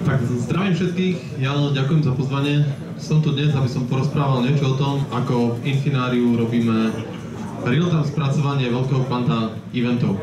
Tak zdravím všetkých, Jano, ďakujem za pozvanie. Som tu dnes, aby som porozprával niečo o tom, ako v Infinariu robíme real-time spracovanie veľkého kvanta eventov.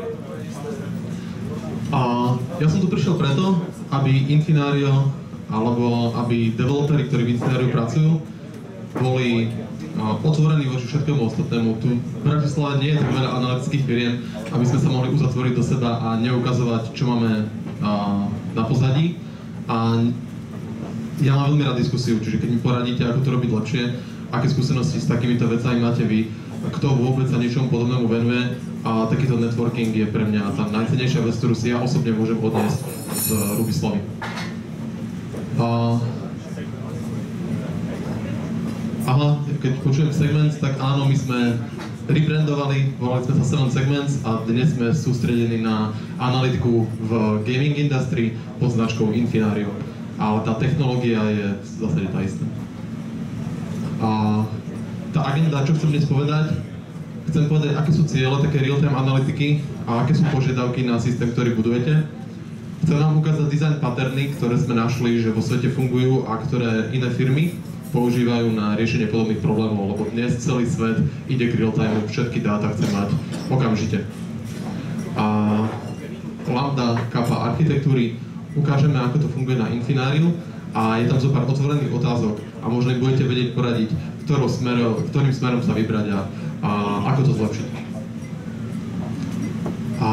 A ja som tu prišiel preto, aby Infinario, alebo aby developeri, ktorí v Infinariu pracujú, boli otvorení voči všetkému ostatnému. Tu v Bratislave nie je tak veľa analytických firiem, aby sme sa mohli uzatvoriť do seba a neukazovať, čo máme na pozadí. A ja mám veľmi rád diskusiu, čiže keď mi poradíte, ako to robiť lepšie, aké skúsenosti s takýmito vecami máte vy, kto vôbec sa niečomu podobnému venuje, a takýto networking je pre mňa tá najcennejšia vec, ktorú si ja osobne môžem odniesť z Rubislavy. Aha, keď počujem Segments, tak áno, my sme rebrandovali, volali sme sa 7 Segments a dnes sme sústredení na analytiku v gaming industry pod značkou Infinario. Ale tá technológia je v zásade tá istá. A tá agenda, čo chcem dnes povedať? Chcem povedať, aké sú ciele také real-time analytiky a aké sú požiadavky na systém, ktorý budujete. Chcem vám ukázať design patterny, ktoré sme našli, že vo svete fungujú a ktoré iné firmy používajú na riešenie podobných problémov, lebo dnes celý svet ide k real-time, všetky dáta chce mať okamžite. A lambda, kappa architektúry ukážeme, ako to funguje na Infinariu a je tam zo pár otvorených otázok a možno im budete vedieť poradiť, ktorým smerom sa vybrať a ako to zlepšiť. A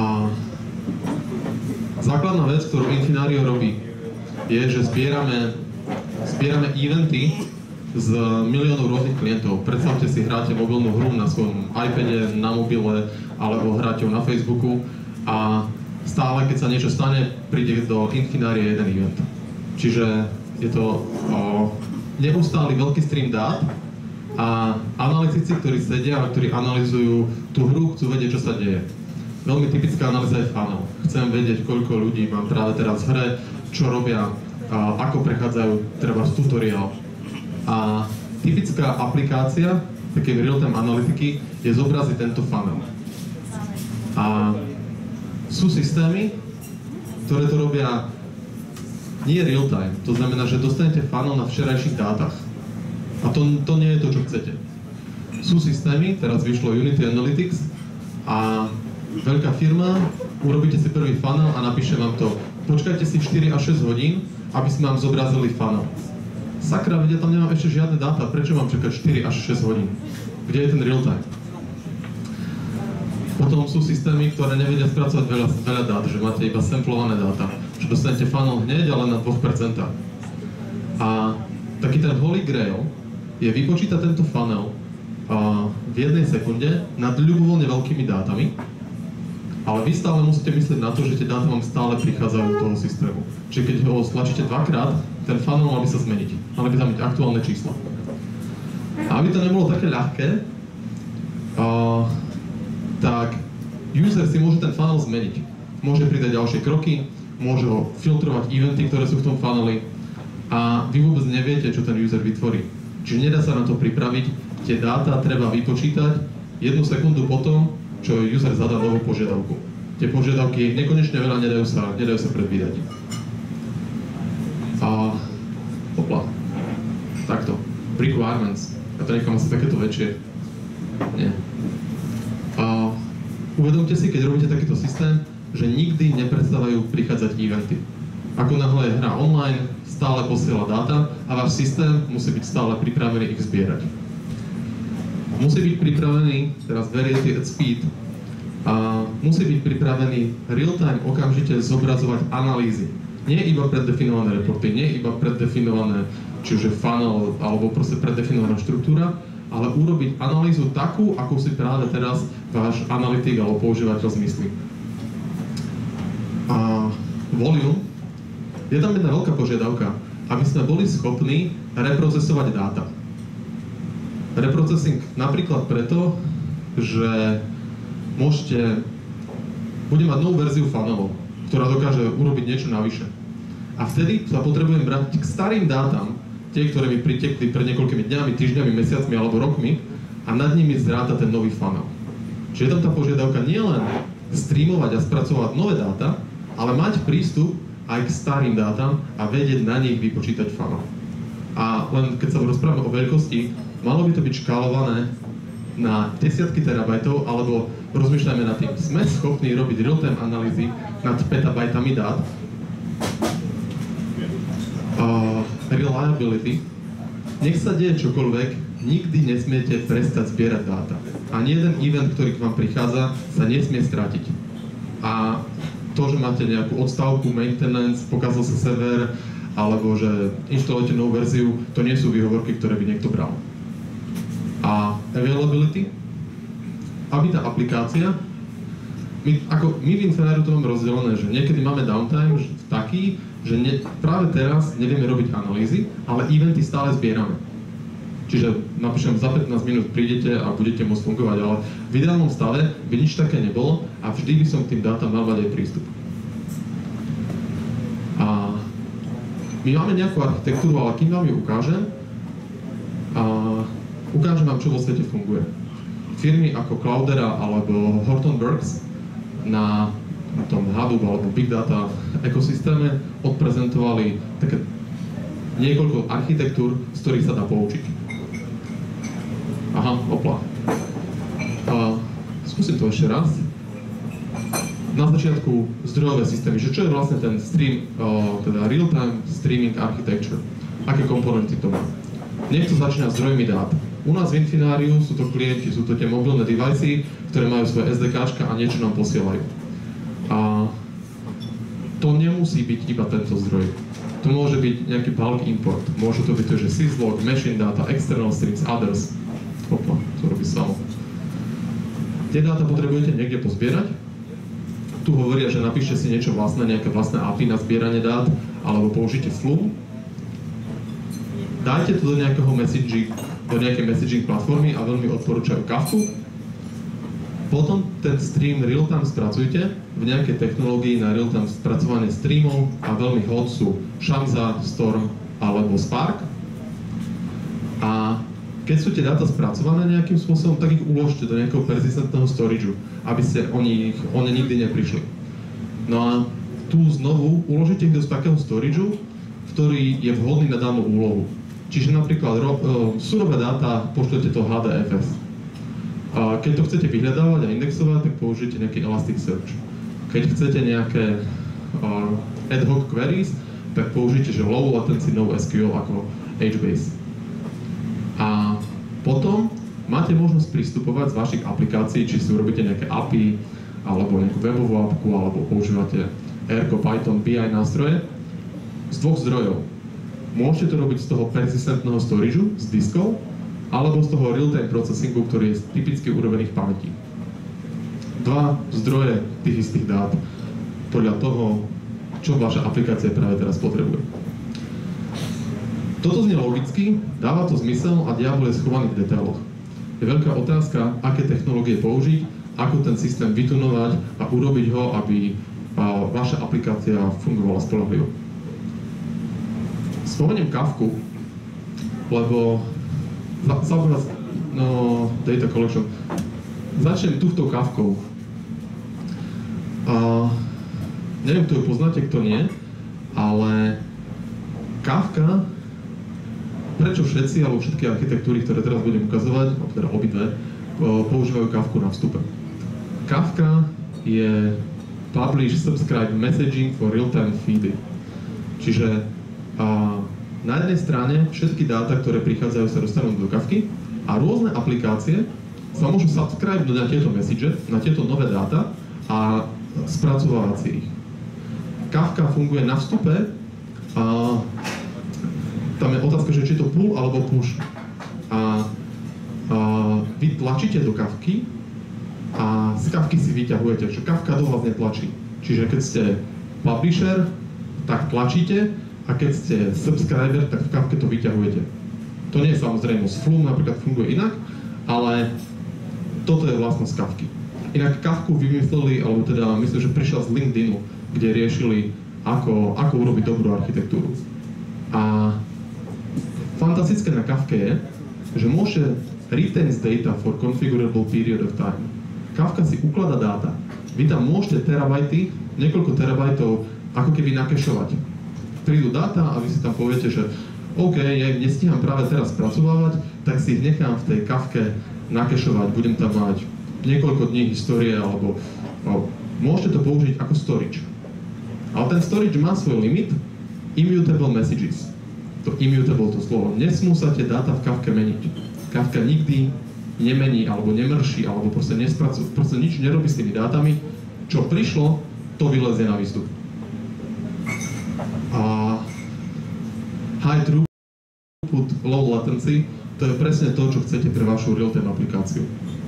základná vec, ktorú Infinario robí, je, že zbierame eventy z miliónov rôznych klientov. Predstavte si, hráte mobilnú hru na svojom iPade, na mobile, alebo hráte na Facebooku a stále, keď sa niečo stane, príde do Infinaria jeden event. Čiže je to neustály veľký stream dát a analytici, ktorí sedia a ktorí analyzujú tú hru, chcú vedieť, čo sa deje. Veľmi typická analýza je funnel. Chcem vedieť, koľko ľudí mám práve teraz v hre, čo robia, ako prechádzajú treba z tutoriál. A typická aplikácia také real-time analytiky je zobraziť tento funnel. A sú systémy, ktoré to robia nie real-time. To znamená, že dostanete funnel na včerajších dátach. A to nie je to, čo chcete. Sú systémy, teraz vyšlo Unity Analytics a veľká firma, urobíte si prvý funnel a napíše vám to. Počkajte si 4 až 6 hodín, aby sme vám zobrazili funnel. Sakra, vedia, tam nemám ešte žiadne dáta, prečo mám čakať 4 až 6 hodín? Kde je ten real-time? Potom sú systémy, ktoré nevedia spracovať veľa dát, že máte iba samplované dáta, že dostanete funnel hneď, ale na 2%. A taký ten holy grail je vypočítať tento funnel v 1 sekunde nad ľubovoľne veľkými dátami, ale vy stále musíte myslieť na to, že tie dáta vám stále prichádzajú do toho systému. Čiže keď ho stlačíte dvakrát, ten funnel mal by sa zmeniť. Mali by tam byť aktuálne čísla. A aby to nebolo také ľahké, tak user si môže ten funnel zmeniť. Môže pridať ďalšie kroky, môže ho filtrovať eventy, ktoré sú v tom funneli a vy vôbec neviete, čo ten user vytvorí. Čiže nedá sa na to pripraviť, tie dáta treba vypočítať 1 sekundu potom, čo user zadá novú požiadavku. Tie požiadavky nekonečne veľa nedajú sa predvídať. A hopla. Takto. Requirements. Ja to nechám asi takéto väčšie. Nie. A uvedomte si, keď robíte takýto systém, že nikdy neprestávajú prichádzať eventy. Ako náhle je hra online, stále posiela dáta a váš systém musí byť stále pripravený ich zbierať. Musí byť pripravený, teraz variety at speed, a musí byť pripravený real-time okamžite zobrazovať analýzy. Nie iba preddefinované reporty, nie iba preddefinované, či už je funnel, alebo proste preddefinovaná štruktúra, ale urobiť analýzu takú, ako si práve teraz váš analytik alebo používateľ zmyslí. A volume, je tam jedna veľká požiadavka, aby sme boli schopní reprocesovať dáta. Reprocessing napríklad preto, že budem mať novú verziu funnelov, ktorá dokáže urobiť niečo navyše. A vtedy sa potrebujem brať k starým dátam, tie, ktoré mi pritekli pred niekoľkými dňami, týždňami, mesiacmi alebo rokmi a nad nimi zrátať ten nový funnel. Čiže je tam tá požiadavka nielen streamovať a spracovať nové dáta, ale mať prístup aj k starým dátam a vedieť na nich vypočítať funnel. A len keď sa rozprávame o veľkosti, malo by to byť škálované na desiatky terabajtov, alebo rozmýšľajme nad tým, sme schopní robiť real-time analýzy nad petabajtami dát. Reliability. Nech sa deje čokoľvek, nikdy nesmiete prestať zbierať dáta. Ani jeden event, ktorý k vám prichádza, sa nesmie stratiť. A to, že máte nejakú odstavku, maintenance, pokazal sa server, alebo že inštalujete novú verziu, to nie sú výhovorky, ktoré by niekto bral. A availability, aby tá aplikácia, my v Infinariu to máme rozdelené, že niekedy máme downtime taký, že práve teraz nevieme robiť analýzy, ale eventy stále zbierame. Čiže napíšem, za 15 minút prídete a budete môcť fungovať, ale v ideálnom stave by nič také nebolo a vždy by som k tým dátam mal mať aj prístup. A my máme nejakú architektúru, ale kým vám ju ukážem, ukážem vám, čo vo svete funguje. Firmy ako Cloudera alebo Hortonworks na tom Hadoop alebo Big Data ekosystéme odprezentovali také niekoľko architektúr, z ktorých sa dá poučiť. Aha, opla. Skúsim to ešte raz. Na začiatku zdrojové systémy, že čo je vlastne ten stream, teda real-time streaming architecture. Aké komponenty to má? Niekto začína zdrojmi dát. U nás v Infinariu sú to klienti, sú to tie mobilné device, ktoré majú svoje SDKčka a niečo nám posielajú. A to nemusí byť iba tento zdroj. To môže byť nejaký bulk import. Môže to byť to, že syslog, machine data, external streams, others. Opa, to robí samo. Tie dáta potrebujete niekde pozbierať. Tu hovoria, že napíšte si niečo vlastné, nejaké vlastné API na zbieranie dát, alebo použite Flume. Dajte to do nejakej messaging platformy a veľmi odporúčajú Kafku. Potom ten stream real-time spracujte v nejakej technológii na real-time spracovanie streamov a veľmi hot sú Shamsa, Storm alebo Spark. A keď sú tie dáta spracované nejakým spôsobom, tak ich uložte do nejakého persistentného storageu, aby ste o ne nikdy neprišli. No a tu znovu uložite ich do takého storageu, ktorý je vhodný na danú úlohu. Čiže napríklad surové dáta pošlete to HDFS. Keď to chcete vyhľadávať a indexovať, tak použite nejaký Elasticsearch. Keď chcete nejaké ad hoc queries, tak použite že low latency NoSQL ako HBase. A potom máte možnosť pristupovať z vašich aplikácií, či si urobíte nejaké API, alebo nejakú webovú apku, alebo používate Ergo, Python, BI nástroje z dvoch zdrojov. Môžete to robiť z toho persistentného storageu, z diskov, alebo z toho real-time processingu, ktorý je typicky urobený v pamäti. Dva zdroje tých istých dát podľa toho, čo vaša aplikácia práve teraz potrebuje. Toto znie logicky, dáva to zmysel a diabol je schovaný v detailoch. Je veľká otázka, aké technológie použiť, ako ten systém vytunovať a urobiť ho, aby vaša aplikácia fungovala spoľahlivo. Spomeniem Kafku, lebo data collection. Začnem túto Kafkou. Neviem, kto ju poznáte, kto nie, ale Kafka, prečo všetci, alebo všetky architektúry, ktoré teraz budem ukazovať, alebo teda obidve, používajú Kafku na vstupe. Kafka je Publish, Subscribe, Messaging for Real-Time Feedy. Čiže na jednej strane všetky dáta, ktoré prichádzajú, sa dostanú do Kafky a rôzne aplikácie sa môžu subscribe na tieto message, na tieto nové dáta a spracovávať si ich. Kafka funguje na vstupe a tam je otázka, že či je to pull alebo push. A vy tlačíte do Kafky a z Kafky si vyťahujete, že Kafka do vás netlačí. Čiže keď ste publisher, tak tlačíte, a keď ste subscriber, tak v Kafke to vyťahujete. To nie je samozrejmosť. Flume napríklad funguje inak, ale toto je vlastnosť Kafky. Inak Kafku vymysleli, alebo teda myslím, že prišiel z LinkedInu, kde riešili, ako urobiť dobrú architektúru. A fantastické na Kafke je, že môže retains data for configurable period of time. Kafka si ukladá dáta. Vy tam môžete terabajty, niekoľko terabajtov ako keby nakešovať. Prídu dáta a vy si tam poviete, že OK, ja ich nestíham práve teraz spracovávať, tak si ich nechám v tej Kafke nakešovať, budem tam mať niekoľko dní histórie, alebo môžete to použiť ako storage. Ale ten storage má svoj limit, immutable messages. To immutable, to slovo. Nesmú sa tie dáta v Kafke meniť. Kafka nikdy nemení, alebo nemrší, alebo proste nič nerobí s tými dátami. Čo prišlo, to vylezie na výstup. A high throughput, low latency, to je presne to, čo chcete pre vašu real-time aplikáciu.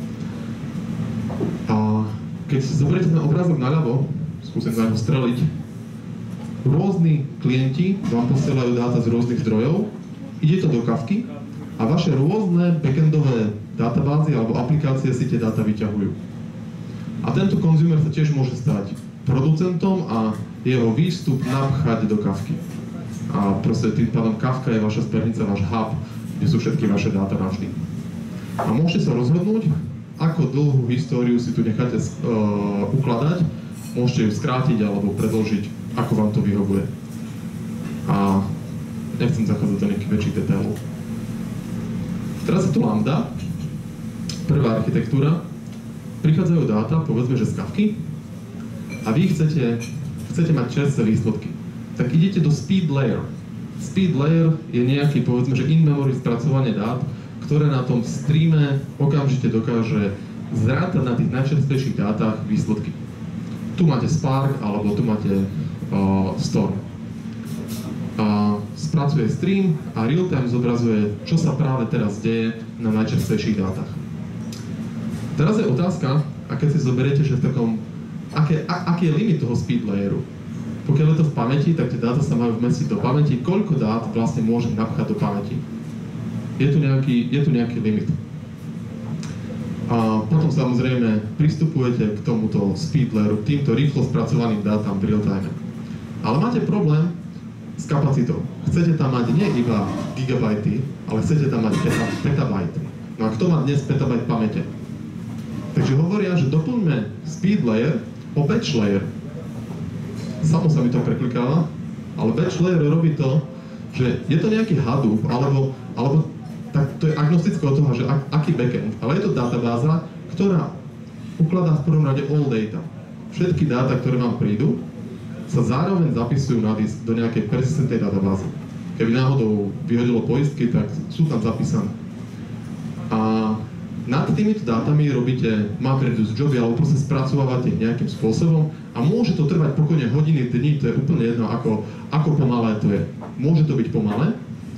A keď si zoberiete ten obrázok naľavo, skúsim na ňo streliť, rôzni klienti vám posielajú dáta z rôznych zdrojov, ide to do Kafky a vaše rôzne backendové databázy alebo aplikácie si tie dáta vyťahujú. A tento konzumer sa tiež môže stať producentom a jeho výstup napchať do Kafky. A proste tým pádom Kafka je vaša spernica, váš hub, kde sú všetky vaše dáta navždy. A môžete sa rozhodnúť, ako dlhú históriu si tu necháte ukladať, môžete ju skrátiť alebo predĺžiť, ako vám to vyhovuje. A nechcem zachádzať do nejakých väčších detailov. Teraz je tu Lambda, prvá architektúra. Prichádzajú dáta, povedzme, že z Kafky, a vy chcete mať čerstvé výsledky. Tak idete do speed layer. Speed layer je nejaký, povedzme, že in-memory spracovanie dát, ktoré na tom streame okamžite dokáže zrátať na tých najčerstvejších dátach výsledky. Tu máte Spark, alebo tu máte Storm. Spracuje stream a real-time zobrazuje, čo sa práve teraz deje na najčerstvejších dátach. Teraz je otázka, a keď si zoberiete, že v takom, aký je limit toho speed layeru. Pokiaľ je to v pamäti, tak tie dáta sa majú vmestiť do pamäti, koľko dát vlastne môžem napchať do pamäti. Je tu nejaký limit. A potom samozrejme pristupujete k tomuto speed layeru, k týmto rýchlo spracovaným dátam v real-time. Ale máte problém s kapacitou. Chcete tam mať nie iba gigabajty, ale chcete tam mať petabajty. No a kto má dnes petabajt pamäte? Takže hovoria, že doplňme speed layer o batch layer. Samo sa mi to preklikáva, ale batch layer robí to, že je to nejaký Hadoop, alebo tak to je agnostické od toho, že aký backend, ale je to databáza, ktorá ukladá v prvom rade all data. Všetky dáta, ktoré vám prídu, sa zároveň zapisujú na disk do nejakej persistentnej databázy. Keby náhodou vyhodilo poistky, tak sú tam zapísané. A nad týmito dátami robíte MapReduce joby, alebo proste spracovávate nejakým spôsobom a môže to trvať pokojne hodiny, dní, to je úplne jedno, ako pomalé to je. Môže to byť pomalé.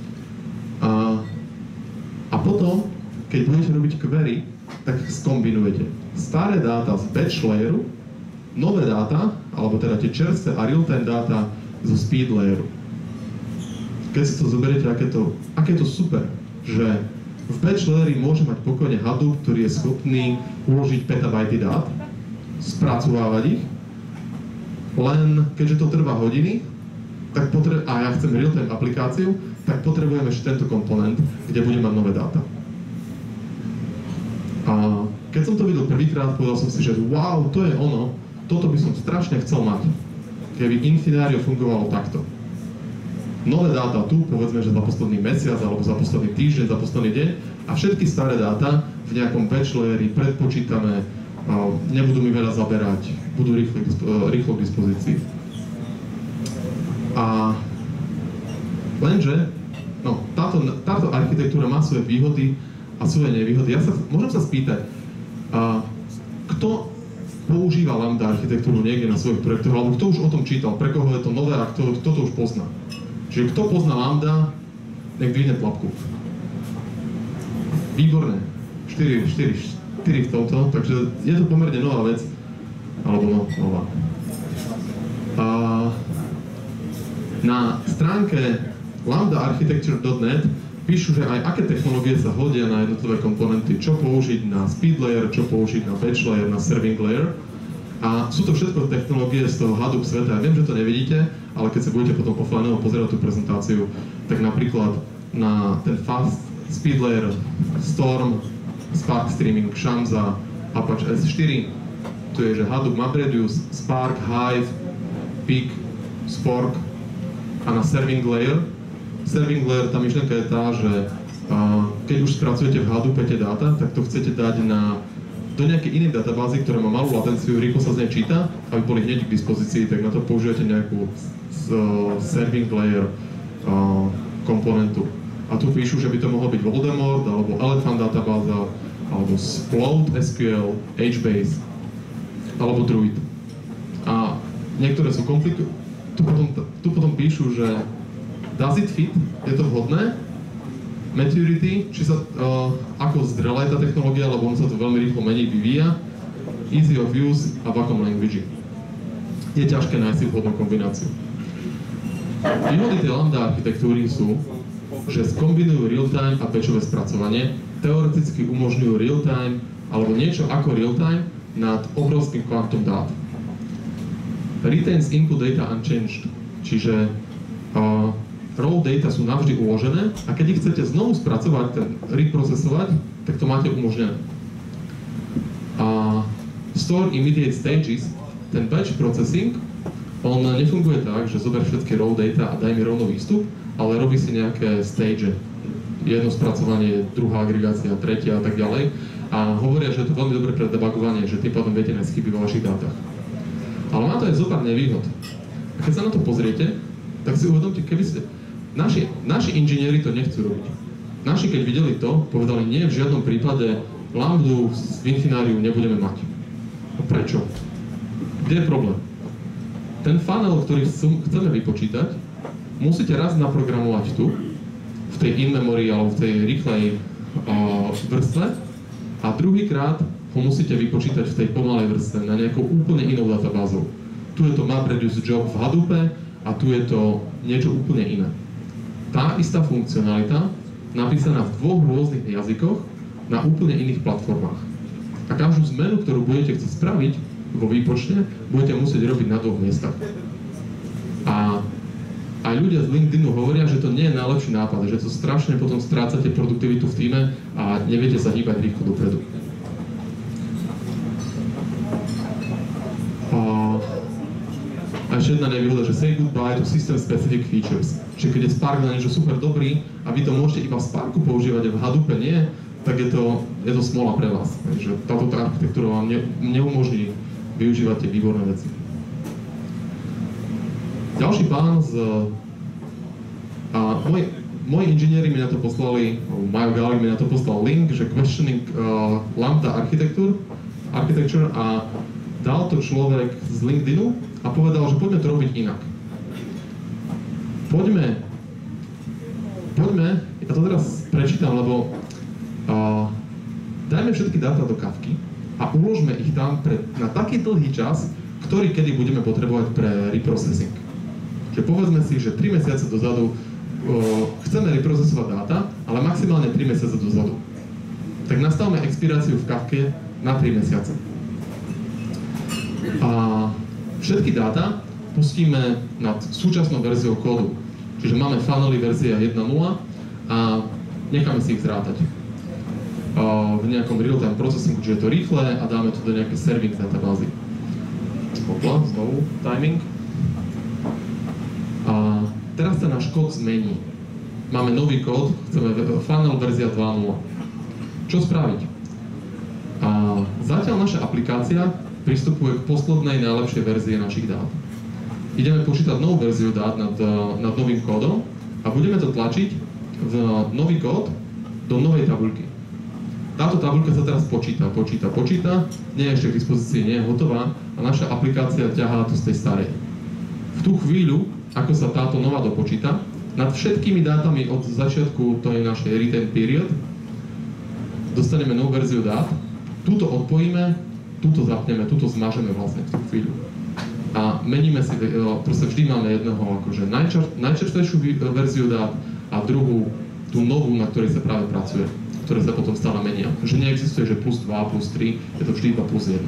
A potom, keď budete robiť query, tak skombinujete staré dáta z batch layeru, nové dáta, alebo teda tie čerstvé a real-time dáta zo speed layeru. Keď si to zoberiete, aké je to super, že v batch layeri môže mať pokojne Hadoop, ktorý je schopný uložiť petabajty dát, spracovávať ich, len keďže to trvá hodiny, tak a ja chcem real-time aplikáciu, tak potrebujeme ešte tento komponent, kde budem mať nové dáta. A keď som to videl prvýkrát, povedal som si, že wow, to je ono, toto by som strašne chcel mať, keby Infinarium fungovalo takto. Nové dáta tu, povedzme, že za posledný mesiac, alebo za posledný týždeň, za posledný deň, a všetky staré dáta v nejakom batch layeri predpočítané, nebudú mi veľa zaberať, budú rýchlo k dispozícii. A lenže, táto architektúra má svoje výhody a svoje nevýhody. Môžem sa spýtať, kto používa Lambda architektúru niekde na svojich projektoch, alebo kto už o tom čítal, pre koho je to nové a kto to už pozná. Čiže kto pozná Lambda, nech dvihne tlapku. Výborné. 4 v tomto, takže je to pomerne nová vec. Alebo nová. Na stránke lambdaarchitecture.net píšu, že aj aké technológie sa hodia na jednotlivé komponenty, čo použiť na speed layer, čo použiť na batch layer, na serving layer. A sú to všetko technológie z toho Hadoop sveta. Ja viem, že to nevidíte, ale keď sa budete potom offline pozerať tú prezentáciu, tak napríklad na ten fast speed layer Storm, Spark Streaming, Shamsa, Apache S4, tu je, že Hadoop MapReduce, Spark, Hive, Peak, Spork a na serving layer. Serving layer, tá myšlienka je tá, že keď už spracujete v Hadoop tie dáta, tak to chcete dať do nejakej inej databázy, ktorá má malú latenciu, rýchlo sa z nej číta, aby boli hneď k dispozícii, tak na to použijete nejakú serving layer komponentu. A tu píšu, že by to mohlo byť Voldemort, alebo Elephant databáza, alebo Float SQL, HBase, alebo Druid. A niektoré sú komplikované. Tu potom píšu, že does it fit? Je to vhodné? Maturity, či sa, ako zrelá je tá technológia, lebo on sa to veľmi rýchlo mení, vyvíja. Easy of use a vacuum language. Je ťažké nájsť si vhodnú kombináciu. Výhody tej Lambda architektúry sú, že skombinujú real-time a batchové spracovanie, teoreticky umožňujú real-time alebo niečo ako real-time nad obrovským kvantom dát. Retains input data unchanged, čiže raw data sú navždy uložené a keď ich chcete znovu spracovať, reprocesovať, tak to máte umožnené. A store immediate stages, ten batch processing, on nefunguje tak, že zober všetky raw data a daj mi rovno výstup, ale robí si nejaké stage. Jedno spracovanie, druhá agregácia, tretia a tak ďalej. A hovoria, že je to veľmi dobré pre debugovanie, že tým pádom viete nájsť chyby vo vašich dátach. Ale má to aj zopár nevýhod. A keď sa na to pozriete, tak si uvedomte, keby ste... Naši inžinieri to nechcú robiť. Naši, keď videli to, povedali, nie, v žiadnom prípade Lambdu v Infiniáriu nebudeme mať. A prečo? Kde je problém? Ten funnel, ktorý chceme vypočítať, musíte raz naprogramovať tu, v tej in-memory alebo v tej rýchlej vrstve a druhýkrát ho musíte vypočítať v tej pomalej vrstve na nejakou úplne inou databázou. Tu je to MapReduce job v Hadoope a tu je to niečo úplne iné. Tá istá funkcionalita napísaná v dvoch rôznych jazykoch na úplne iných platformách. A každú zmenu, ktorú budete chcieť spraviť vo výpočte, budete musieť robiť na dvoch miestach. A aj ľudia z LinkedInu hovoria, že to nie je najlepší nápad, že to strašne potom strácate produktivitu v tíme a neviete sa hýbať rýchlo dopredu. A ešte jedna nevýhoda, že say goodbye to system specific features. Čiže keď je Spark na niečo super dobrý a vy to môžete iba v Sparku používať a v Hadoope nie, tak je to smola pre vás. Takže táto architektúra vám neumožní využívať tie výborné veci. Ďalší pán moji inžinieri mi na to poslali, Majo Gali mi na to poslal link, že questioning Lambda architecture a dal to človek z LinkedInu a povedal, že poďme to robiť inak. Poďme, ja to teraz prečítam, lebo dajme všetky dáta do Kafky a uložme ich tam na taký dlhý čas, ktorý kedy budeme potrebovať pre reprocessing. Že povedzme si, že 3 mesiace dozadu chceme reprocesovať dáta, ale maximálne 3 mesiace dozadu. Tak nastavme expiráciu v Kafke na 3 mesiace. A všetky dáta pustíme nad súčasnou verziou kódu. Čiže máme funnely verzia 1.0 a necháme si ich zrátať. V nejakom real-time processingu, čiže je to rýchle a dáme to do nejakej serving databázy. Opla, znovu, timing. A teraz sa náš kód zmení. Máme nový kód, chceme funnel verzia 2.0. Čo spraviť? A zatiaľ naša aplikácia pristupuje k poslednej najlepšej verzie našich dát. Ideme počítať novú verziu dát nad novým kódom a budeme to tlačiť v nový kód do novej tabuľky. Táto tabuľka sa teraz počíta, nie je ešte k dispozícii, nie je hotová a naša aplikácia ťahá to z tej starej. V tú chvíľu, ako sa táto nová dopočíta, nad všetkými dátami od začiatku tej našej retain period dostaneme novú verziu dát, túto odpojíme, túto zapneme, túto zmažeme vlastne v tú chvíľu. A meníme si, proste vždy máme jedného akože najčerstvejšiu verziu dát a druhú, tú novú, na ktorej sa práve pracuje, ktoré sa potom stále menia. Že neexistuje, že plus 2, plus 3, je to vždy iba plus 1.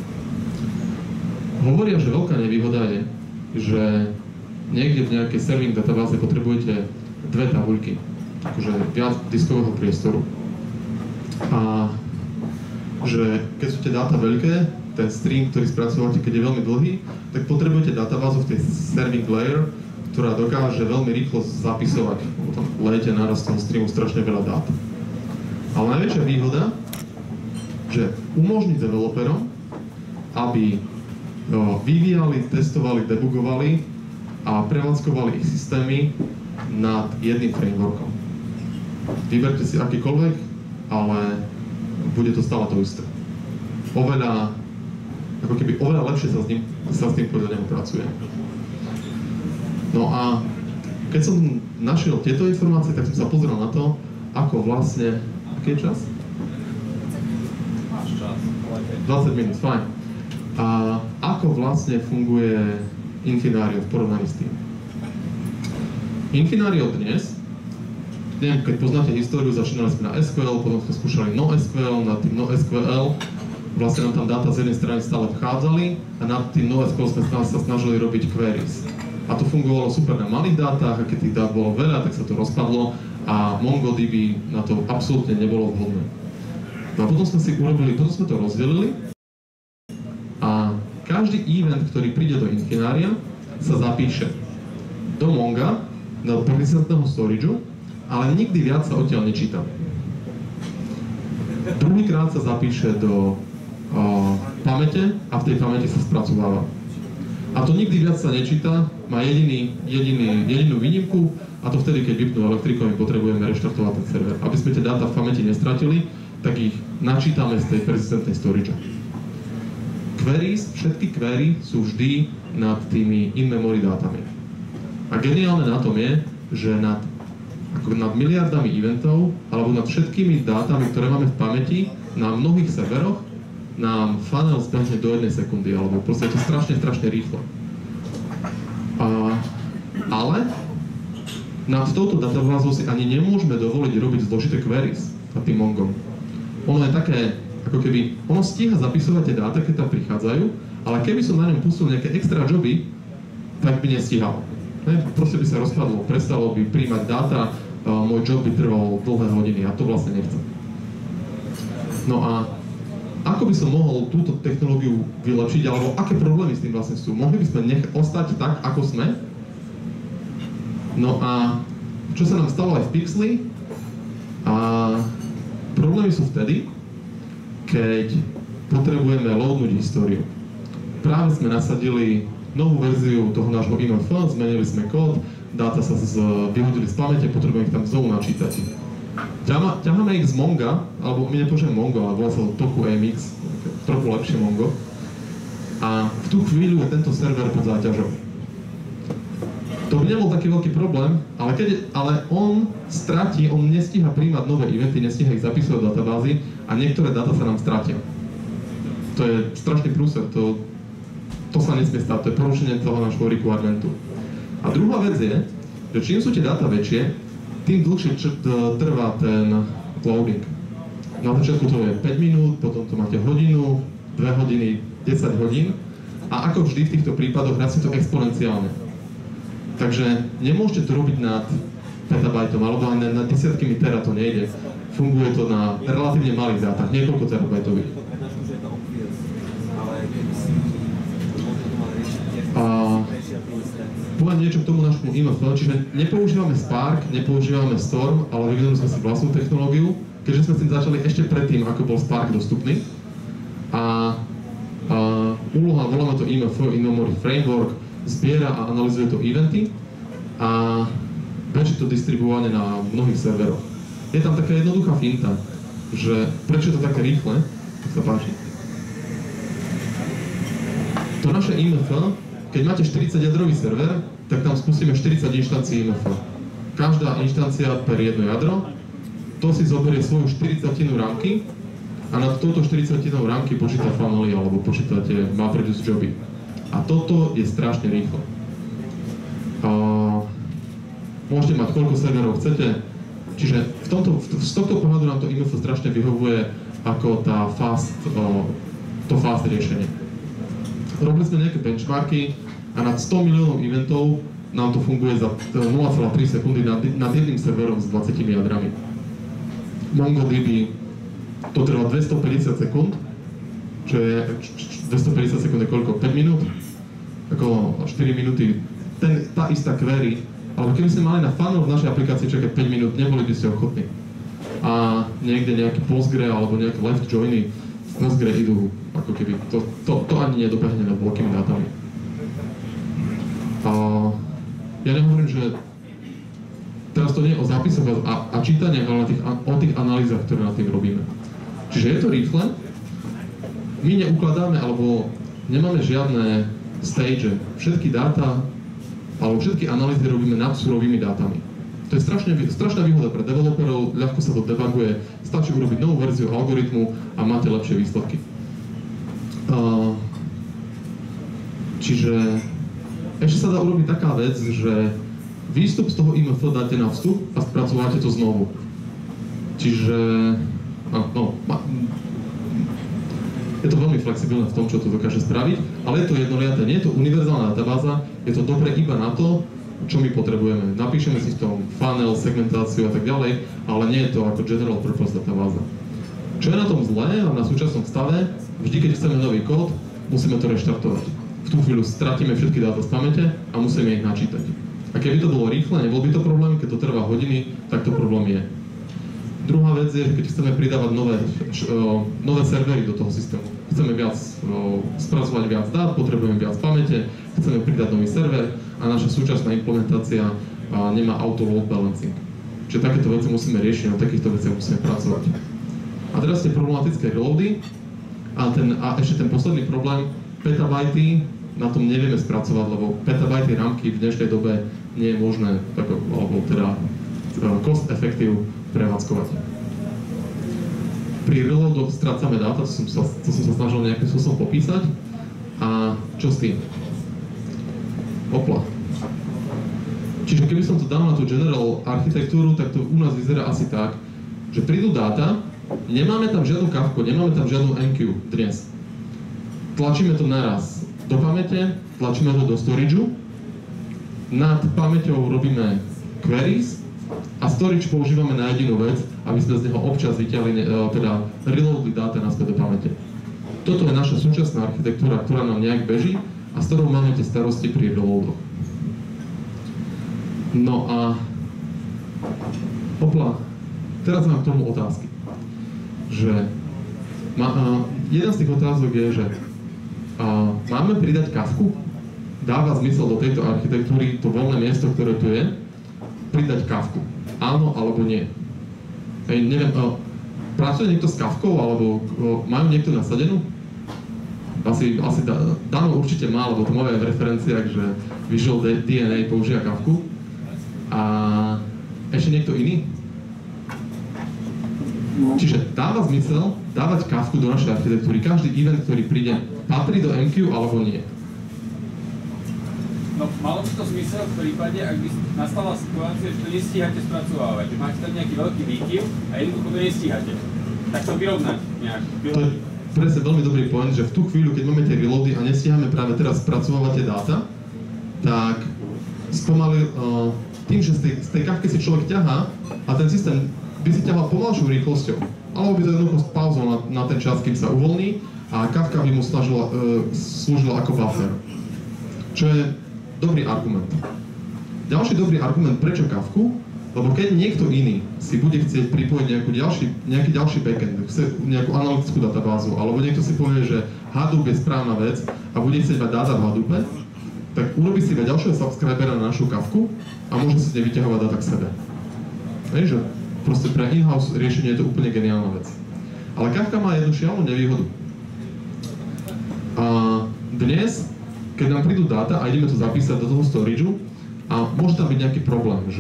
Hovoria, že veľká nevýhoda je, že niekde v nejakej serving databáze potrebujete dve tabuľky, akože viac diskového priestoru. A že keď sú tie dáta veľké, ten stream, ktorý spracovate, keď je veľmi dlhý, tak potrebujete databázu v tej serving layer, ktorá dokáže veľmi rýchlo zapisovať. Tam lejete naraz z toho streamu strašne veľa dát. Ale najväčšia výhoda, že umožní developerom, aby vyvíjali, testovali, debugovali a prevádzkovali ich systémy nad jedným frameworkom. Vyberte si akýkoľvek, ale bude to stále to isté. Oveľa lepšie sa s tým povedaním pracuje. No a keď som našiel tieto informácie, tak som sa pozrel na to, ako vlastne... Aký je čas? Máš čas. 20 minút, fajn. A ako vlastne funguje Infinario v porovnaní s tým? Infinario dnes, neviem, keď poznáte históriu, začínali sme na SQL, potom sme skúšali NoSQL, na tým NoSQL vlastne nám tam dáta z jednej strany stále vchádzali a na tým NoSQL sme sa snažili robiť queries. A to fungovalo super na malých dátach, a keď tých dát bolo veľa, tak sa to rozpadlo a MongoDB na to absolútne nebolo vhodné. No a potom sme to rozdelili a každý event, ktorý príde do Infinaria, sa zapíše do Monga, do persistentného storageu, ale nikdy viac sa odtiaľ nečíta. Druhýkrát sa zapíše do pamäte a v tej pamäti sa spracováva. A to nikdy viac sa nečíta, má jedinú výnimku, a to vtedy, keď vypnú elektriku a my potrebujeme reštartovať ten server. Aby sme tie dáta v pamäti nestratili, tak ich načítame z tej persistentnej storage. Queries, všetky query sú vždy nad tými in-memory dátami. A geniálne na tom je, že nad miliardami eventov, alebo nad všetkými dátami, ktoré máme v pamäti, na mnohých serveroch, nám funnel zbehne do 1 sekundy, alebo proste je to strašne rýchlo. Ale nad touto databázou si ani nemôžeme dovoliť robiť zložité queries nad tým Mongom. Ono je také, ako keby, ono stíha zapisovať tie dáta, keď tam prichádzajú, ale keby som na ňom pustil nejaké extra joby, tak by nestíhal. Proste by sa rozpadlo, prestalo by príjmať dáta, môj job by trval dlhé hodiny a to vlastne nechcem. No a ako by som mohol túto technológiu vylepšiť, alebo aké problémy s tým vlastne sú? Mohli by sme ostať tak, ako sme? No a čo sa nám stalo aj v Pixli? Problémy sú vtedy, keď potrebujeme loadnúť históriu. Práve sme nasadili novú verziu toho nášho IMF, zmenili sme kód, dáta sa vyhodili z pamäte, potrebujeme ich tam znovu načítať. Ťaháme ich z Monga, alebo my nepoužijeme Mongo, ale volá sa to Toku MX, trochu lepšie Mongo. A v tú chvíľu je tento server pod záťažou. To by nebol taký veľký problém, ale on nestíha príjmať nové eventy, nestíha ich zapisovať do databázy a niektoré dáta sa nám stratia. To je strašný prúser, to sa nesmie stať, to je porušenie toho nášho requirementu. A druhá vec je, že čím sú tie dáta väčšie, tým dlhšie trvá ten loading. Na začiatku to je 5 minút, potom to máte hodinu, 2 hodiny, 10 hodín a ako vždy v týchto prípadoch rastie to exponenciálne. Takže nemôžete to robiť nad petabajtom alebo aj na desiatkami tera to nejde. Funguje to na relatívne malých dátach, niekoľko terabajtových. Poviem niečo k tomu našemu IMF, čiže nepoužívame Spark, nepoužívame Storm, ale vyvinuli sme si vlastnú technológiu, keďže sme s tým začali ešte predtým, ako bol Spark dostupný. Úloha, voláme to IMF, In-Memory Framework, zbiera a analyzuje to eventy a beží to distribuovanie na mnohých serveroch. Je tam taká jednoduchá finta, že prečo je to také rýchle, tak sa páči. To naše IMF, keď máte 40-jadrový server, tak tam spustíme 40 inštancií IMF. Každá inštancia per jedno jadro, to si zoberie svoju 40-tinu rámky a nad touto 40-tinou rámky počíta family alebo počítate MapReduce joby. A toto je strašne rýchlo. Môžete mať koľko serverov chcete, čiže z tohto pohľadu nám to IMF strašne vyhovuje ako to fast riešenie. Robili sme nejaké benchmarky a nad 100 miliónov eventov nám to funguje za 0,3 sekundy nad jedným serverom s 20 jadrami. MongoDB to trvá 250 sekúnd čo je 250 sekúnd je koľko? 5 minút? Ako 4 minúty. Tá istá query, alebo keby ste mali na funnel v našej aplikácii čakať 5 minút, neboli by ste ochotní. A niekde nejaký Postgre alebo nejaké left joiny v Postgre idú, ako keby, to ani nedobehne nad veľkými dátami. Ja nehovorím, že teraz to nie je o zápisoch a čítaniach, ale o tých analýzach, ktoré na tým robíme. Čiže je to rýchle, my neukladáme alebo nemáme žiadne stage. Všetky dáta alebo všetky analýzy robíme nad surovými dátami. To je strašná výhoda pre developerov, ľahko sa to debuguje, stačí urobiť novú verziu algoritmu a máte lepšie výsledky. Čiže ešte sa dá urobiť taká vec, že výstup z toho IMF dáte na vstup a spracovávate to znovu. Čiže je to veľmi flexibilné v tom, čo to dokáže spraviť, ale je to jednoliaté, nie je to univerzálna databáza, je to dobre iba na to, čo my potrebujeme. Napíšeme si v tom funnel, segmentáciu a tak ďalej, ale nie je to ako general purpose databáza. Čo je na tom zlé a na súčasnom stave, vždy keď chceme nový kód, musíme to reštartovať. V tú chvíľu stratíme všetky dáta z pamäte a musíme ich načítať. A keby to bolo rýchle, nebol by to problém, keď to trvá hodiny, tak to problém je. Druhá vec je, že keď chceme pridávať nové servery do toho systému, chceme spracovať viac dát, potrebujeme viac pamäte, chceme pridať nový server a naša súčasná implementácia nemá auto load balancing. Čiže takéto veci musíme riešiť, na takýchto veciach musíme pracovať. A teraz tie problematické reloady a ešte ten posledný problém, petabajty, na tom nevieme spracovať, lebo petabajty rámky v dnešnej dobe nie je možné, alebo teda cost effective prevádzkovať. Pri reloadoch strácame dáta, to som sa snažil nejakým spôsobom popísať. A čo s tým? Opla. Čiže keby som to dal na tú general architektúru, tak to u nás vyzerá asi tak, že prídu dáta, nemáme tam žiadnu Kafku, nemáme tam žiadnu MQ dnes. Tlačíme to naraz do pamäte, tlačíme to do storageu, nad pamäťou robíme queries a storage používame na jedinú vec, aby sme z neho občas vyťahli, teda reloadli dáta naspäť do pamäte. Toto je naša súčasná architektúra, ktorá nám nejak beží a s ktorou máme tie starosti pri reloadoch. No a opla, teraz mám k tomu otázky. Že jeden z tých otázok je, že máme pridať Kafku? Dáva zmysel do tejto architektúry to voľné miesto, ktoré tu je, pridať Kafku? Áno alebo nie? Neviem, pracuje niekto s Kafkou, alebo majú niekto nasadenú? Asi Dano určite má, lebo to máme aj v referenciách, že Visual DNA používa Kafku. A ešte niekto iný? Čiže dáva zmysel dávať Kafku do našej architektúry. Každý event, ktorý príde, patrí do MQ alebo nie? No, malo by to zmysel v prípade, ak by nastala situácia, že to nestíhate spracovávať, že máte tam nejaký veľký výkyv a jednoducho to nestíhate. Tak to vyrovnať nejak. To je presne veľmi dobrý point, že v tú chvíľu, keď máme tie reloady a nestíhame práve teraz spracovávať tie dáta, tak spomaly tým, že z tej Kafky si človek ťahá a ten systém by si ťahal pomalšou rýchlosťou. Alebo by to jednoducho spauzol na ten čas, kým sa uvoľní a Kafka by mu slúžila ako buffer. Čo je dobrý argument. Ďalší dobrý argument, prečo Kafku? Lebo keď niekto iný si bude chcieť pripojiť nejaký ďalší backend, nejakú analytickú databázu, alebo niekto si povie, že Hadoop je správna vec a bude chcieť mať dáta v Hadoope, tak urobí si ďalšieho subscribera na našu Kafku a môže si nevyťahovať dáta k sebe. Že proste pre in-house riešenie je to úplne geniálna vec. Ale Kafka má jednu šialnú nevýhodu. A dnes, keď nám prídu dáta a ideme to zapísať do toho storageu, a môže tam byť nejaký problém, že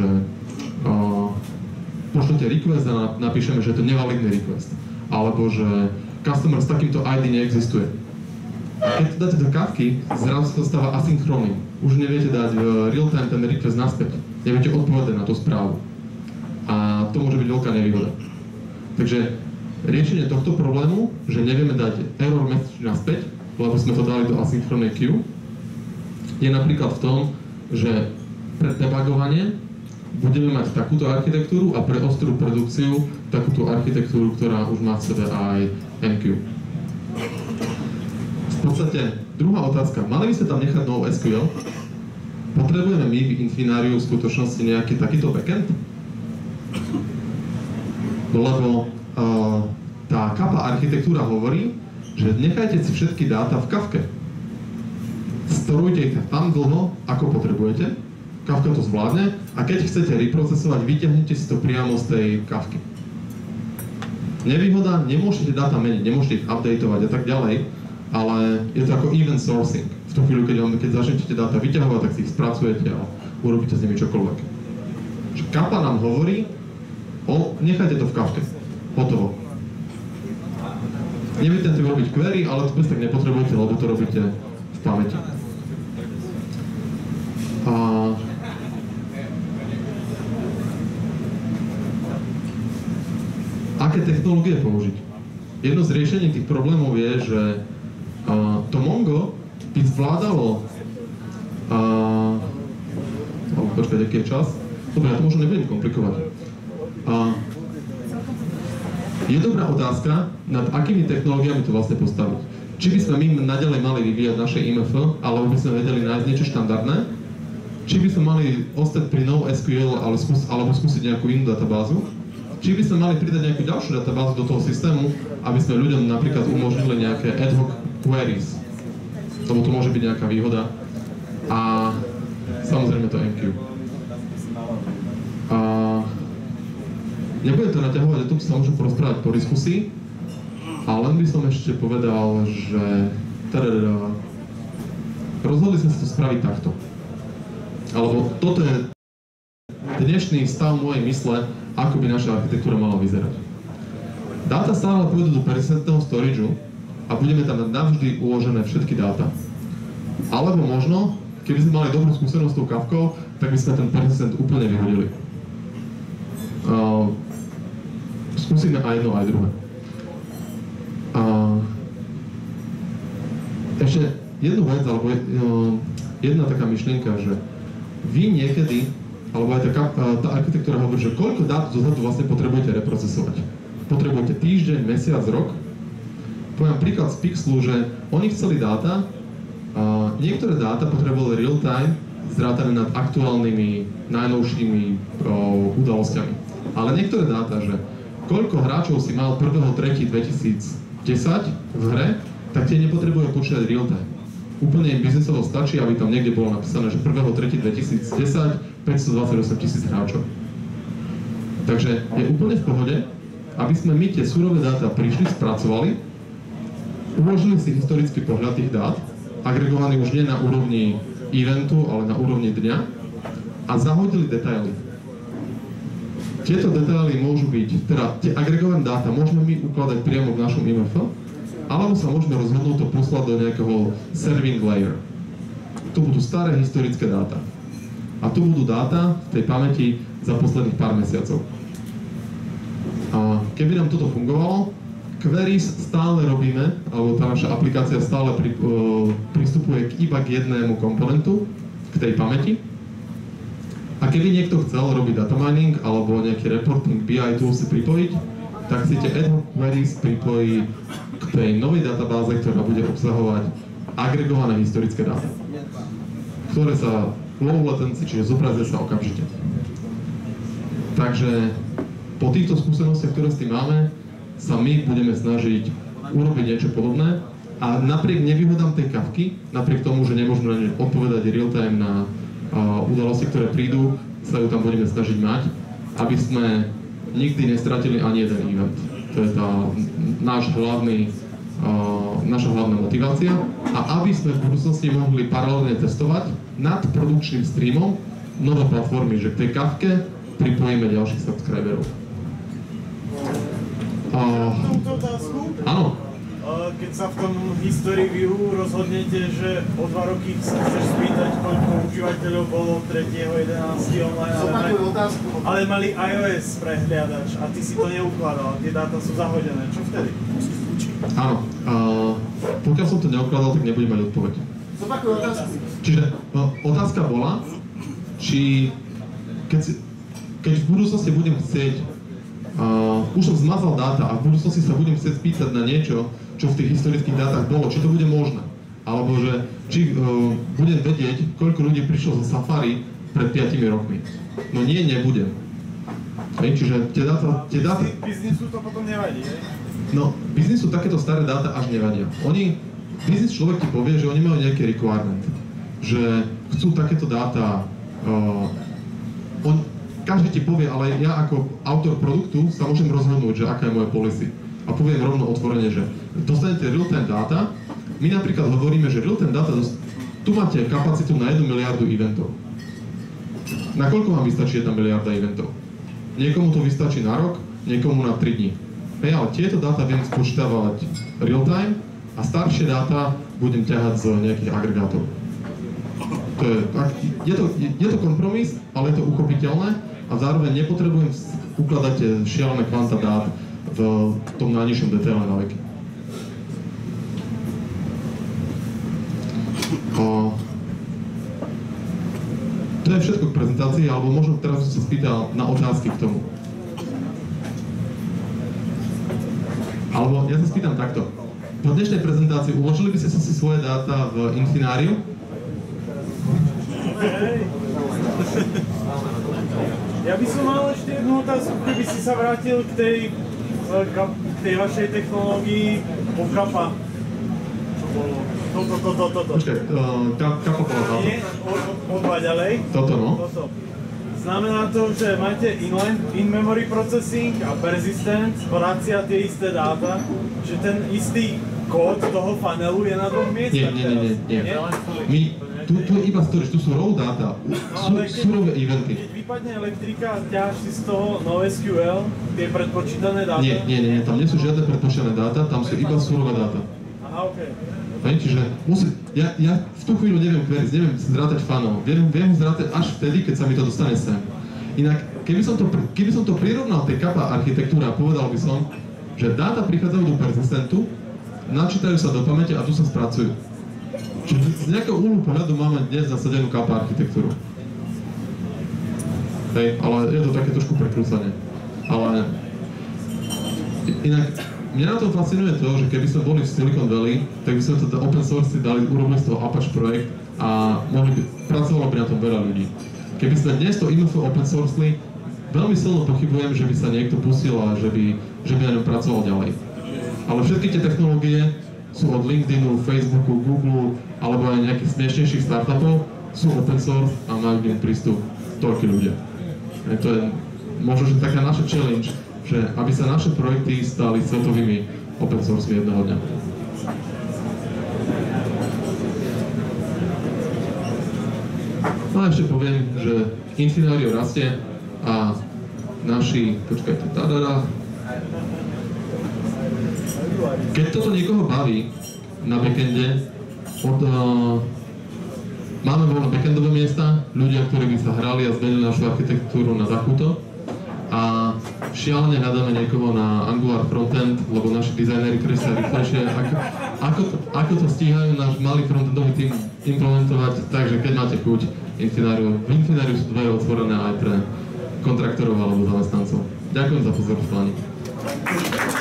pošlete request a napíšeme, že je to nevalidný request. Alebo že customer s takýmto ID neexistuje. A keď to dáte do Kafky, zrazu sa to stáva asynchronným. Už neviete dať v real-time ten request naspäť. Neviete odpovedať na tú správu. A to môže byť veľká nevýhoda. Takže riešenie tohto problému, že nevieme dať error message naspäť, lebo sme to dali do asynchronnej queue, je napríklad v tom, že pre debugovanie budeme mať takúto architektúru a pre ostrú produkciu takúto architektúru, ktorá už má v sebe aj MQ. podstate druhá otázka. Mali by sme tam nechať NoSQL? Potrebujeme my v Infináriu v skutočnosti nejaký takýto backend? Lebo tá kappa architektúra hovorí, že nechajte si všetky dáta v Kafke. Storujte ich tam dlho, ako potrebujete. Kafka to zvládne a keď chcete reprocesovať, vyťahnite si to priamo z tej Kafky. Nevýhoda, nemôžete dáta meniť, nemôžete ich updateovať a tak ďalej, ale je to ako event sourcing. V tú chvíľu, keď začnete tie dáta vyťahovať, tak si ich spracujete a urobíte s nimi čokoľvek. Kappa nám hovorí, nechajte to v Kafke. Hotovo. Neviete tým robiť query, ale to bez tak nepotrebujete, lebo to robíte v pamäti. Aké technológie použiť? Jedno z riešení tých problémov je, že to Mongo by zvládalo... Počkaj, aký je čas? Dobre, ja to možno nebudem komplikovať. Je dobrá otázka, nad akými technológiami to vlastne postaviť. Či by sme my naďalej mali vyvíjať naše IMF, alebo by sme vedeli nájsť niečo štandardné, či by sme mali ostať pri NoSQL, alebo skúsiť nejakú inú databázu, či by sme mali pridať nejakú ďalšiu databázu do toho systému, aby sme ľuďom napríklad umožnili nejaké ad hoc queries. Lebo to môže byť nejaká výhoda. A samozrejme to MQ. Nebudem to naťahovať, o tom sa môžem porozprávať po diskusii, ale len by som ešte povedal, že rozhodli sme sa to spraviť takto. Alebo toto je dnešný stav mojej mysle, ako by naša architektúra mala vyzerať. Dáta stále pôjdu do persistentného storageu a budeme tam mať navždy uložené všetky dáta. Alebo možno, keby sme mali dobrú skúsenosť s tou Kafkou, tak by sme ten persistent úplne vyhodili. Skúsime aj jedno, aj druhé. Ešte jednu vec, alebo jedna taká myšlienka, že vy niekedy, alebo aj tá architektúra hovorí, že koľko dát dozadu vlastne potrebujete reprocesovať. Potrebujete týždeň, mesiac, rok. Poviem príklad z Pixelu, že oni chceli dáta, niektoré dáta potrebovali real-time, zrátané nad aktuálnymi, najnovšími udalosťami. Ale niektoré dáta, že koľko hráčov si mal 1.3.2010 v hre, tak tie nepotrebujú počítať real-time. Úplne im biznesovo stačí, aby tam niekde bolo napísané, že 1.3.2010 528 000 hráčov. Takže je úplne v pohode, aby sme my tie surové dáta prišli, spracovali, uložili si historický pohľad tých dát, agregovaný už nie na úrovni eventu, ale na úrovni dňa a zahodili detaily. Tieto detaily môžu byť, teda tie agregované dáta môžeme my ukladať priamo v našom IMF, alebo sa môžeme rozhodnúť to poslať do nejakého serving layer. Tu budú staré historické dáta. A tu budú dáta v tej pamäti za posledných pár mesiacov. A keby nám toto fungovalo, queries stále robíme, alebo tá naša aplikácia stále pristupuje iba k jednému komponentu, k tej pamäti. A keby niekto chcel robiť data mining alebo nejaký reporting BI tool si pripojiť, tak si tie ad hoc queries pripojí k tej novej databáze, ktorá bude obsahovať agregované historické dáta, ktoré sa low latency, čiže zobrazia sa okamžite. Takže po týchto skúsenostiach, ktoré s tým máme, sa my budeme snažiť urobiť niečo podobné a napriek nevýhodám tej Kafky, napriek tomu, že nemôžeme odpovedať real-time na udalosti, ktoré prídu, sa ju tam budeme snažiť mať, aby sme nikdy nestratili ani jeden event. To je naša hlavná motivácia a aby sme v budúcnosti mohli paralelne testovať nad produkčným streamom nové platformy, že k tej Kafke pripojíme ďalších subscriberov. Áno. Keď sa v tom History View rozhodnete, že o 2 roky sa chceš spýtať, koľko užívateľov bolo 3.11. online, ale mali iOS prehliadač a ty si to neukladal, tie dáta sú zahodené, čo vtedy? Áno, pokiaľ som to neukladal, tak nebudem mať odpoveď. Zopakuj otázku. Čiže otázka bola, či keď v budúcnosti budem chcieť, už som zmazal dáta a v budúcnosti sa budem chcieť spýtať na niečo, čo v tých historických dátach bolo, či to bude možné. alebo že či budem vedieť, koľko ľudí prišlo zo Safari pred 5 rokmi. No nie, nebudem. Čiže tie dáta... Biznisu to potom nevadí, hej? No, biznisu takéto staré dáta až nevadia. Biznis človek ti povie, že oni majú nejaký requirement, že chcú takéto dáta, každý ti povie, ale ja ako autor produktu sa môžem rozhodnúť, že aká je moja policy. A poviem rovno otvorene, že dostanete real-time dáta, my napríklad hovoríme, že real-time dáta, tu máte kapacitu na 1 miliardu eventov. Na koľko vám vystačí 1 miliarda eventov? Niekomu to vystačí na rok, niekomu na 3 dní. Hej, ale tieto dáta viem spočítavať real-time a staršie dáta budem ťahať z nejakých agregátov. Je to kompromis, ale je to uchopiteľné a zároveň nepotrebujem ukladať tie šialené kvanta dát v tom najnižšom detaile na veky. To je všetko k prezentácii, alebo možno teraz sa spýtal na otázky k tomu. Alebo ja sa spýtam takto. Po dnešnej prezentácii uložili by ste si svoje dáta v Infináriu? Ja by som mal ešte jednu otázku, keby si sa vrátil k tej vašej technológii Kappa. Čo bolo? Toto. Počkaj, Kappa bola táto. Nie, odva ďalej. Toto, no. Toto. Znamená to, že máte in-memory processing a persistent, vracia tie isté dáta, že ten istý kód toho funnelu je na dvoch miestach. Nie. Tu je iba storage, tu sú raw data, surové eventy. Keď vypadne elektrika, ťaháš si z toho NoSQL, tie predpočítané dáta? Nie, tam nie sú žiadne predpočítané dáta, tam sú iba surové dáta. Aha, okej. Čiže ja v tú chvíľu neviem queries, neviem zrátať funnel, viem zrátať až vtedy, keď sa mi to dostane sem. Inak, keby som to prirovnal tej Kappa architektúre a povedal by som, že dáta prichádzajú do persistentu, načítajú sa do pamäte a tu sa spracujú. Čiže z nejakého úhlu pohľadu máme dnes zasadenú Kappa architektúru. Ale je to také trošku prekrúcanie. Ale inak, mňa na to fascinuje to, že keby sme boli v Silicon Valley, tak by sme to open source dali, urobili z toho Apache projekt a pracovalo by na tom veľa ľudí. Keby sme dnes to IMF open sourceli, veľmi silno pochybujem, že by sa niekto pustil a že by na ňom pracoval ďalej. Ale všetky tie technológie sú od LinkedInu, Facebooku, Google alebo aj nejakých smiešnejších startupov, sú open source a majú k nim prístup toľky ľudia. To je možno, že taká naša challenge, že aby sa naše projekty stali svetovými open source jedného dňa. No a ešte poviem, že Infinário rastie a naši, počkajte, keď toto niekoho baví na backende, máme voľné backendové miesta, ľudia, ktorí by sa hrali a zmenili našu architektúru na takúto a šialene hľadáme niekoho na Angular frontend, lebo naši dizajneri, ktorí sa rýchlejšie, ako to stíhajú náš malý frontendový tým implementovať, takže keď máte chuť, v Infináriu sú dvere otvorené aj pre kontraktorov alebo zamestnancov. Ďakujem za pozornosť, páni.